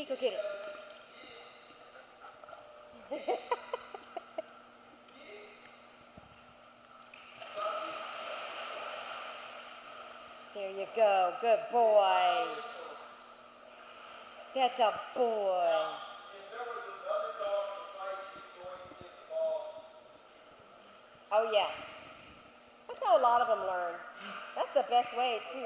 Go get it. There you go. Good boy. That's a boy. Oh, yeah. That's how a lot of them learn. That's the best way, too.